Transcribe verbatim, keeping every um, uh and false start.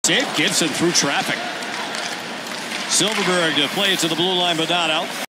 Save Gibson through traffic. Silverberg to play it to the blue line, but not out.